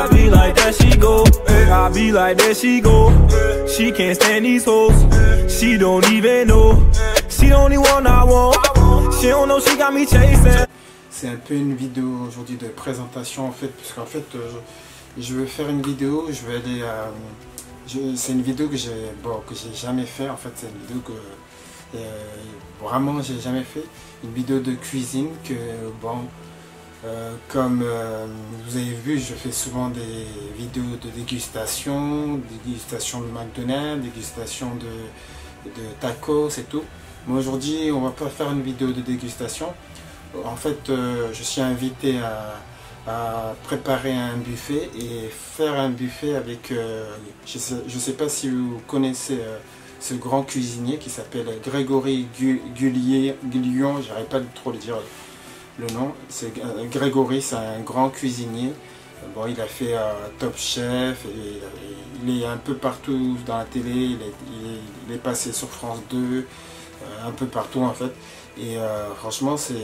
I be like that, she go. I be like that, she go. She can't stand these hoes. She don't even know. She the only one I want. She don't know she got me chasing. C'est un peu une vidéo aujourd'hui de présentation en fait, puisqu'en fait je veux faire une vidéo, je vais aller c'est une vidéo que j'ai jamais fait en fait, c'est une vidéo que vraiment j'ai jamais fait, une vidéo de cuisine que comme vous avez vu, je fais souvent des vidéos de dégustation de McDonald's, dégustation de tacos et tout. Mais aujourd'hui on va pas faire une vidéo de dégustation. En fait, je suis invité à préparer un buffet et faire un buffet avec, je sais pas si vous connaissez ce grand cuisinier qui s'appelle Grégory Guillon, j'arrive pas trop le dire le nom. C'est Grégory, c'est un grand cuisinier. Bon, il a fait Top Chef, et il est un peu partout dans la télé, il est passé sur France 2, un peu partout en fait. Et franchement c'est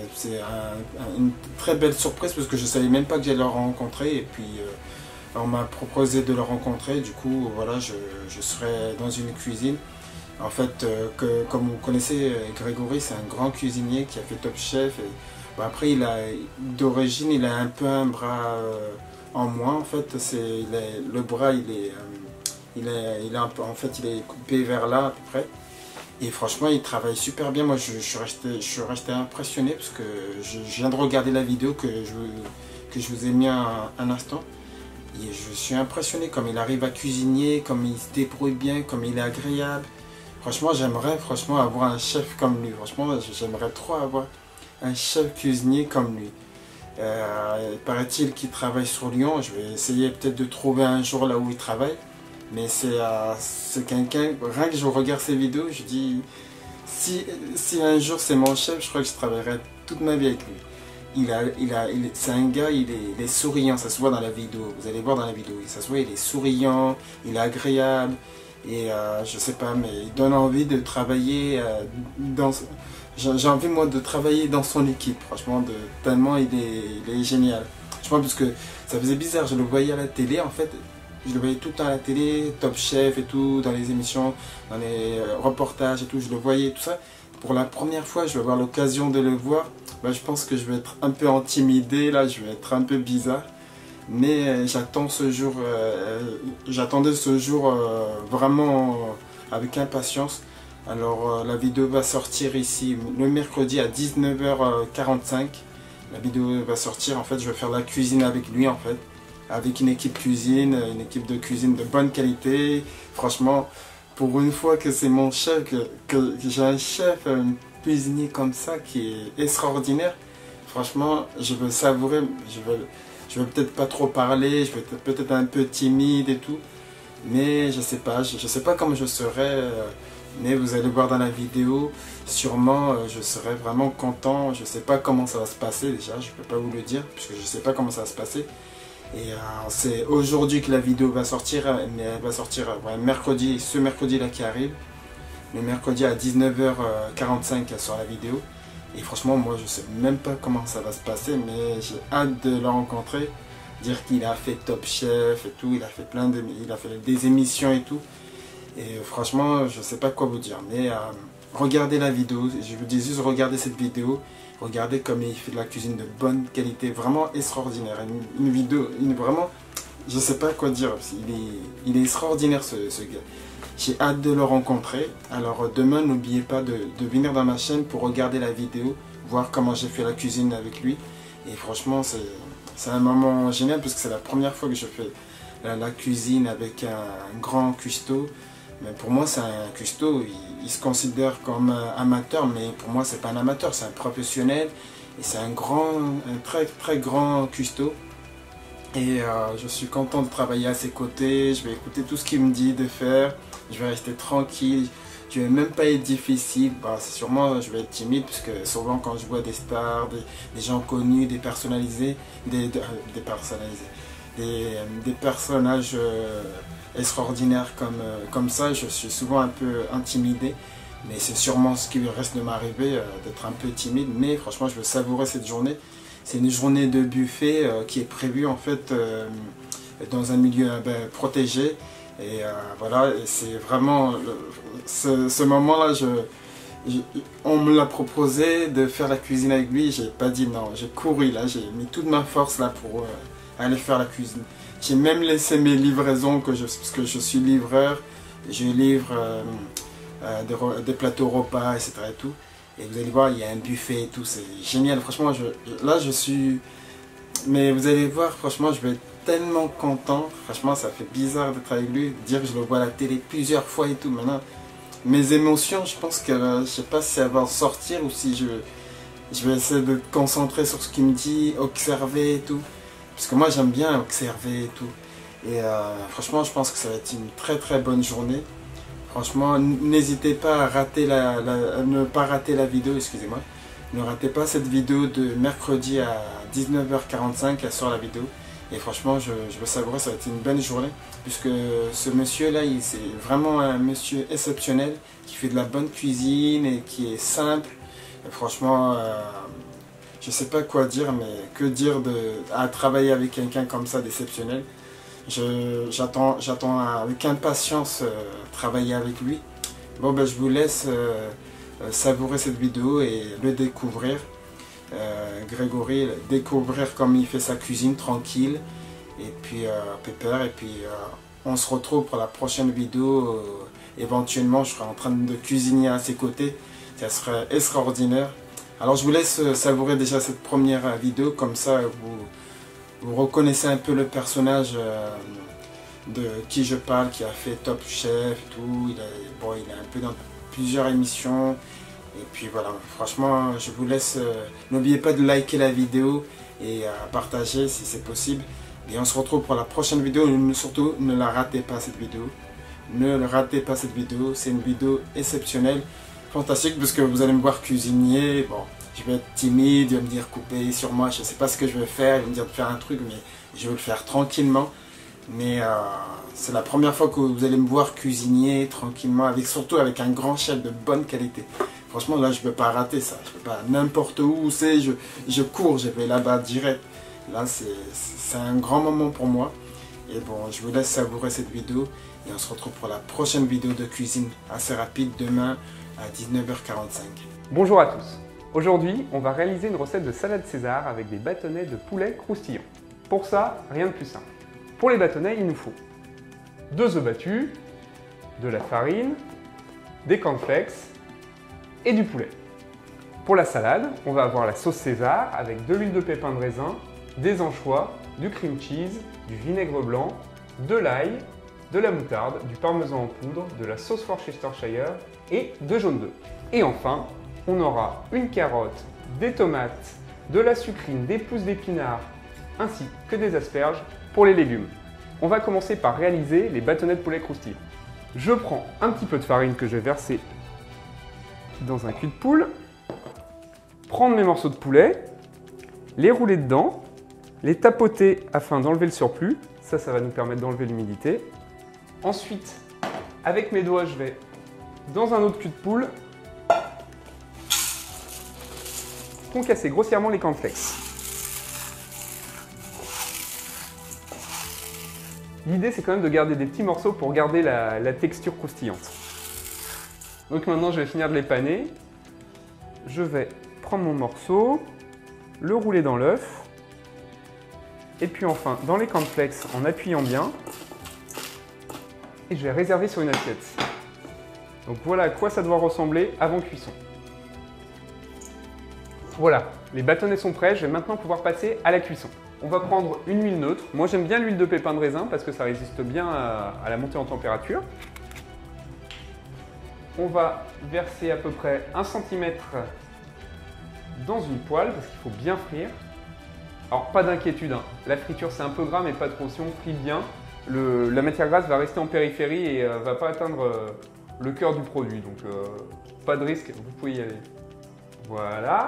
une très belle surprise parce que je ne savais même pas que j'allais le rencontrer, et puis on m'a proposé de le rencontrer. Du coup voilà, je serai dans une cuisine en fait, comme vous connaissez, Grégory c'est un grand cuisinier qui a fait Top Chef, et après d'origine il a un peu un bras en moins en fait, le bras il est coupé vers là à peu près. Et franchement, il travaille super bien. Moi, je suis resté impressionné parce que je viens de regarder la vidéo que je vous ai mis un instant. Et je suis impressionné comme il arrive à cuisiner, comme il se débrouille bien, comme il est agréable. Franchement, j'aimerais avoir un chef comme lui. Franchement, j'aimerais trop avoir un chef cuisinier comme lui. Paraît-il qu'il travaille sur Lyon. Je vais essayer peut-être de trouver un jour là où il travaille. Mais c'est quelqu'un, rien que je regarde ses vidéos, je dis, si un jour c'est mon chef, je crois que je travaillerai toute ma vie avec lui. C'est un gars, il est souriant, ça se voit dans la vidéo, vous allez voir dans la vidéo, ça se voit, il est souriant, il est agréable, et je sais pas, mais il donne envie de travailler j'ai envie moi de travailler dans son équipe, franchement, tellement il est génial. Je pense parce que ça faisait bizarre, je le voyais à la télé en fait. Je le voyais tout le temps à la télé, Top Chef et tout, dans les émissions, dans les reportages et tout, je le voyais tout ça. Pour la première fois, je vais avoir l'occasion de le voir. Je pense que je vais être un peu intimidé, là, je vais être un peu bizarre. Mais j'attendais ce jour vraiment avec impatience. Alors la vidéo va sortir ici le mercredi à 19h45. La vidéo va sortir, en fait, je vais faire la cuisine avec lui en fait. Avec une équipe de cuisine de bonne qualité. Franchement, pour une fois que c'est mon chef, que j'ai un chef, un cuisinier comme ça qui est extraordinaire, franchement, je veux savourer, je vais peut-être pas trop parler, je vais peut-être un peu timide et tout, mais je sais pas comment je serai, mais vous allez voir dans la vidéo, sûrement je serai vraiment content. Je sais pas comment ça va se passer déjà, je peux pas vous le dire, puisque je sais pas comment ça va se passer. Et c'est aujourd'hui que la vidéo va sortir, mais elle va sortir mercredi, ce mercredi là qui arrive. Le mercredi à 19h45 elle sort la vidéo. Et franchement, moi je sais même pas comment ça va se passer, mais j'ai hâte de le rencontrer. Dire qu'il a fait Top Chef et tout, il a fait des émissions et tout. Et franchement, je sais pas quoi vous dire, mais regardez la vidéo, je vous dis juste regardez cette vidéo. Regardez comme il fait de la cuisine de bonne qualité, vraiment extraordinaire. Une vidéo, vraiment, je sais pas quoi dire, il est extraordinaire ce gars. J'ai hâte de le rencontrer. Alors demain, n'oubliez pas de venir dans ma chaîne pour regarder la vidéo, voir comment j'ai fait la cuisine avec lui. Et franchement, c'est un moment génial parce que c'est la première fois que je fais la cuisine avec un grand cuistot. Mais pour moi, c'est un cuistot, il se considère comme amateur, mais pour moi, c'est pas un amateur, c'est un professionnel. Et c'est un très très grand cuistot. Et je suis content de travailler à ses côtés, je vais écouter tout ce qu'il me dit de faire, je vais rester tranquille, je vais même pas être difficile. Sûrement, je vais être timide, parce que souvent quand je vois des stars, des gens connus, des personnalisés, des personnages extraordinaires comme ça, je suis souvent un peu intimidé. Mais c'est sûrement ce qui reste de m'arriver, d'être un peu timide. Mais franchement, je veux savourer cette journée. C'est une journée de buffet qui est prévue en fait dans un milieu protégé. Et voilà, c'est vraiment ce moment-là, on me l'a proposé de faire la cuisine avec lui, j'ai pas dit non, j'ai couru là, j'ai mis toute ma force là pour aller faire la cuisine. J'ai même laissé mes livraisons, parce que je suis livreur, je livre des plateaux repas, etc. Et tout. Et vous allez voir, il y a un buffet et tout, c'est génial. Franchement, là je suis... Mais vous allez voir, franchement, je vais être tellement content. Franchement, ça fait bizarre d'être avec lui, dire que je le vois à la télé plusieurs fois et tout. Maintenant, mes émotions, je pense que je sais pas si ça va en sortir ou si je vais essayer de me concentrer sur ce qu'il me dit, observer et tout. Parce que moi, j'aime bien observer et tout. Et franchement, je pense que ça va être une très très bonne journée. Franchement, n'hésitez pas à ne pas rater la vidéo, excusez-moi. Ne ratez pas cette vidéo de mercredi à 19h45, elle sort la vidéo. Et franchement, je veux savourer, ça va être une bonne journée. Puisque ce monsieur-là, c'est vraiment un monsieur exceptionnel, qui fait de la bonne cuisine et qui est simple. Et franchement, je ne sais pas quoi dire, mais que dire à travailler avec quelqu'un comme ça d'exceptionnel. J'attends avec impatience travailler avec lui. Bon, ben, je vous laisse savourer cette vidéo et le découvrir. Grégory, découvrir comment il fait sa cuisine tranquille. Et puis pépère. Et puis on se retrouve pour la prochaine vidéo. Éventuellement, je serai en train de cuisiner à ses côtés. Ça serait extraordinaire. Alors je vous laisse savourer déjà cette première vidéo. Comme ça, vous reconnaissez un peu le personnage de qui je parle, qui a fait Top Chef et tout. Il est un peu dans plusieurs émissions. Et puis voilà, franchement, je vous laisse. N'oubliez pas de liker la vidéo et partager si c'est possible. Et on se retrouve pour la prochaine vidéo. Surtout, ne la ratez pas cette vidéo. Ne ratez pas cette vidéo. C'est une vidéo exceptionnelle, fantastique, parce que vous allez me voir cuisiner. Bon, je vais être timide, il va me dire couper sur moi. Je ne sais pas ce que je vais faire. Il va me dire de faire un truc, mais je vais le faire tranquillement. Mais c'est la première fois que vous allez me voir cuisiner tranquillement, surtout avec un grand chef de bonne qualité. Franchement, là, je ne peux pas rater ça. Je peux pas, n'importe où c'est, je cours, je vais là-bas direct. Là, c'est un grand moment pour moi. Et bon, je vous laisse savourer cette vidéo. Et on se retrouve pour la prochaine vidéo de cuisine assez rapide demain à 19h45. Bonjour à tous. Aujourd'hui, on va réaliser une recette de salade César avec des bâtonnets de poulet croustillants. Pour ça, rien de plus simple. Pour les bâtonnets, il nous faut 2 œufs battus, de la farine, des cornflakes et du poulet. Pour la salade, on va avoir la sauce César avec de l'huile de pépin de raisin, des anchois, du cream cheese, du vinaigre blanc, de l'ail, de la moutarde, du parmesan en poudre, de la sauce Worcestershire et de jaune d'œuf. Et enfin, on aura une carotte, des tomates, de la sucrine, des pousses d'épinards, ainsi que des asperges pour les légumes. On va commencer par réaliser les bâtonnets de poulet croustillant. Je prends un petit peu de farine que je vais verser dans un cul de poule, prendre mes morceaux de poulet, les rouler dedans, les tapoter afin d'enlever le surplus. Ça va nous permettre d'enlever l'humidité. Ensuite, avec mes doigts, je vais dans un autre cul de poule concasser grossièrement les cornflakes. L'idée, c'est quand même de garder des petits morceaux pour garder la texture croustillante. Donc maintenant, je vais finir de les paner. Je vais prendre mon morceau, le rouler dans l'œuf, et puis enfin dans les cornflakes en appuyant bien, et je vais réserver sur une assiette. Donc voilà à quoi ça doit ressembler avant cuisson. Voilà, les bâtonnets sont prêts, je vais maintenant pouvoir passer à la cuisson. On va prendre une huile neutre. Moi j'aime bien l'huile de pépin de raisin parce que ça résiste bien à la montée en température. On va verser à peu près 1 cm dans une poêle parce qu'il faut bien frire. Alors pas d'inquiétude, hein. La friture c'est un peu gras mais pas trop. Si on frit bien, la matière grasse va rester en périphérie et ne va pas atteindre le cœur du produit. Donc pas de risque, vous pouvez y aller. Voilà.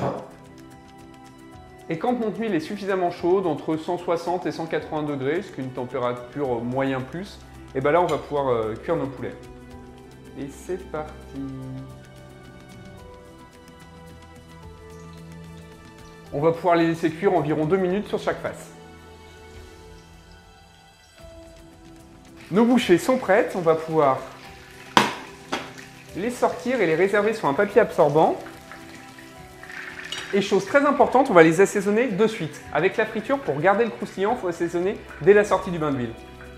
Et quand notre huile est suffisamment chaude, entre 160 et 180 degrés, ce qui est une température moyen plus, et bien là on va pouvoir cuire nos poulets. Et c'est parti. On va pouvoir les laisser cuire environ 2 minutes sur chaque face. Nos bouchées sont prêtes, on va pouvoir les sortir et les réserver sur un papier absorbant. Et chose très importante, on va les assaisonner de suite. Avec la friture, pour garder le croustillant, il faut assaisonner dès la sortie du bain d'huile.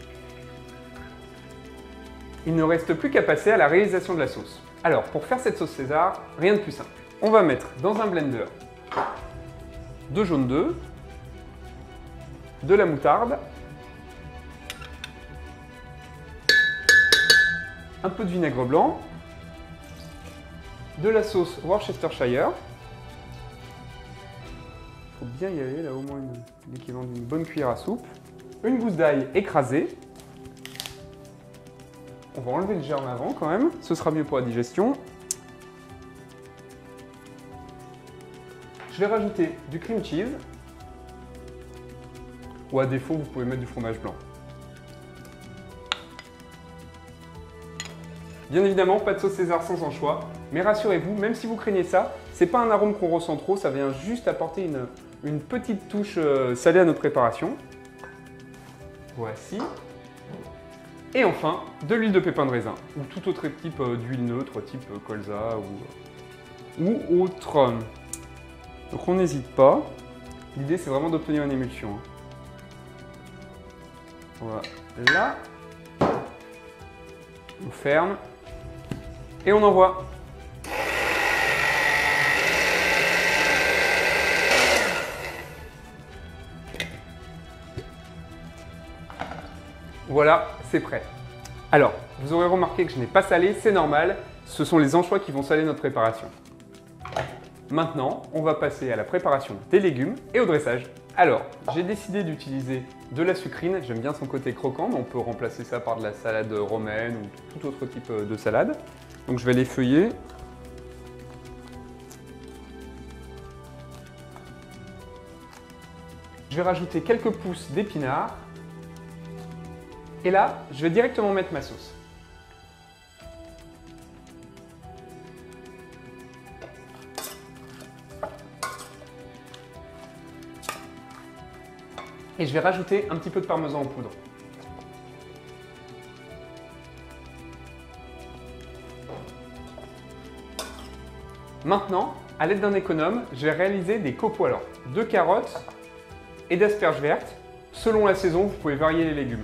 Il ne reste plus qu'à passer à la réalisation de la sauce. Alors, pour faire cette sauce César, rien de plus simple. On va mettre dans un blender 2 jaunes d'œufs, de la moutarde, un peu de vinaigre blanc, de la sauce Worcestershire. Il faut bien y aller, là au moins l'équivalent d'une bonne cuillère à soupe. Une gousse d'ail écrasée. On va enlever le germe avant quand même, ce sera mieux pour la digestion. Je vais rajouter du cream cheese. Ou à défaut, vous pouvez mettre du fromage blanc. Bien évidemment, pas de sauce César sans anchois, mais rassurez-vous, même si vous craignez ça, c'est pas un arôme qu'on ressent trop, ça vient juste apporter une petite touche salée à notre préparation. Voici. Et enfin, de l'huile de pépin de raisin, ou tout autre type d'huile neutre, type colza ou autre. Donc on n'hésite pas. L'idée c'est vraiment d'obtenir une émulsion. Voilà. On ferme. Et on envoie. Voilà, c'est prêt. Alors, vous aurez remarqué que je n'ai pas salé, c'est normal. Ce sont les anchois qui vont saler notre préparation. Maintenant, on va passer à la préparation des légumes et au dressage. Alors, j'ai décidé d'utiliser de la sucrine. J'aime bien son côté croquant, mais on peut remplacer ça par de la salade romaine ou tout autre type de salade. Donc je vais l'effeuiller. Je vais rajouter quelques pousses d'épinards. Et là, je vais directement mettre ma sauce. Et je vais rajouter un petit peu de parmesan en poudre. Maintenant, à l'aide d'un économe, je vais réaliser des copeaux alors de carottes et d'asperges vertes. Selon la saison, vous pouvez varier les légumes.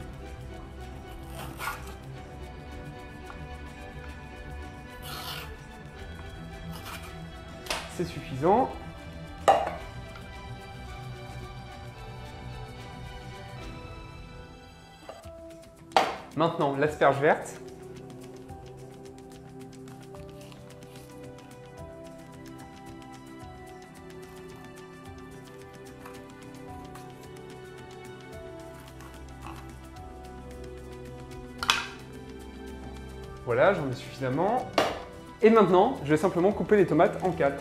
C'est suffisant. Maintenant, l'asperge verte. Voilà, j'en ai suffisamment. Et maintenant, je vais simplement couper les tomates en 4.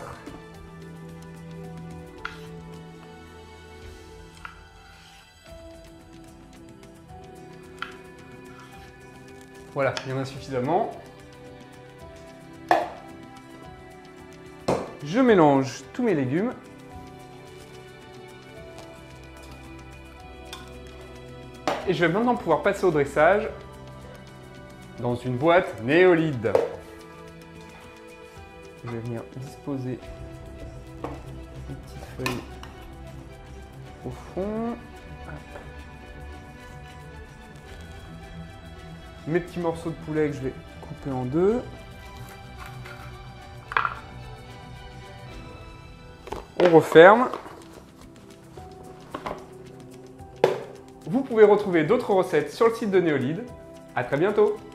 Voilà, il y en a suffisamment. Je mélange tous mes légumes. Et je vais maintenant pouvoir passer au dressage dans une boîte Néolide. Je vais venir disposer une petite feuille au fond. Mes petits morceaux de poulet que je vais couper en deux. On referme. Vous pouvez retrouver d'autres recettes sur le site de Néolide. À très bientôt!